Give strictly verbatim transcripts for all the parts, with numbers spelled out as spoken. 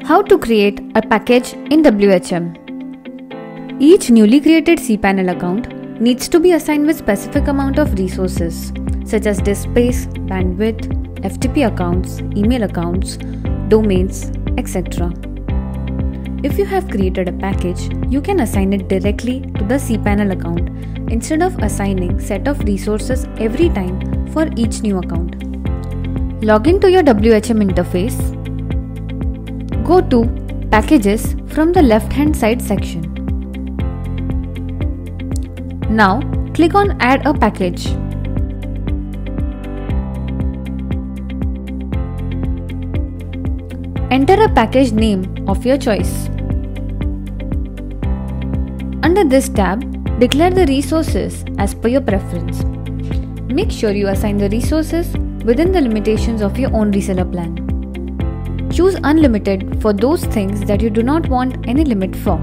How to create a package in W H M. Each newly created cPanel account needs to be assigned with specific amount of resources such as disk space, bandwidth, F T P accounts, email accounts, domains, et cetera. If you have created a package, you can assign it directly to the cPanel account instead of assigning set of resources every time for each new account. Log in to your W H M interface. Go to Packages from the left hand side section. Now click on Add a package. Enter a package name of your choice. Under this tab, declare the resources as per your preference. Make sure you assign the resources within the limitations of your own reseller plan. Choose unlimited for those things that you do not want any limit for,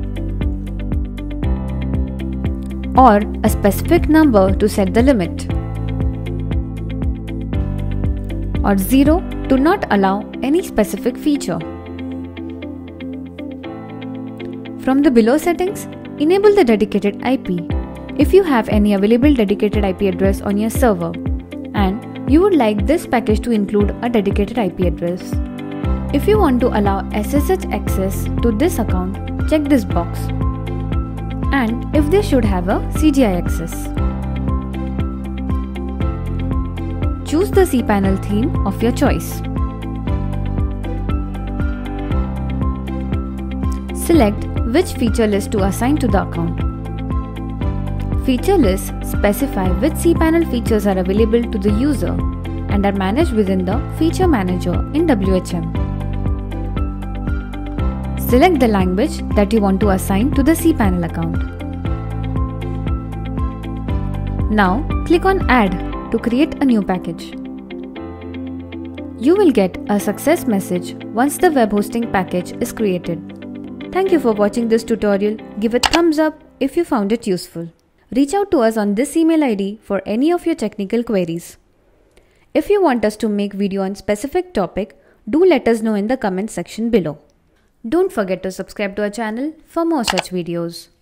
or a specific number to set the limit, or zero to not allow any specific feature. From the below settings, enable the dedicated I P if you have any available dedicated I P address on your server and you would like this package to include a dedicated I P address. If you want to allow S S H access to this account, check this box, and if they should have a C G I access. Choose the cPanel theme of your choice. Select which feature list to assign to the account. Feature lists specify which cPanel features are available to the user and are managed within the Feature Manager in W H M. Select the language that you want to assign to the cPanel account. Now click on Add to create a new package. You will get a success message once the web hosting package is created. Thank you for watching this tutorial. Give a thumbs up if you found it useful. Reach out to us on this email I D for any of your technical queries. If you want us to make video on specific topic, do let us know in the comment section below. Don't forget to subscribe to our channel for more such videos.